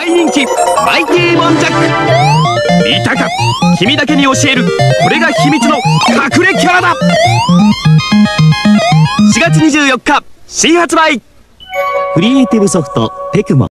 大人気マイティモンジャック。いたか、君だけに教える、これが秘密の隠れキャラだ。4月24日新発売。 クリエイティブソフトテクモ。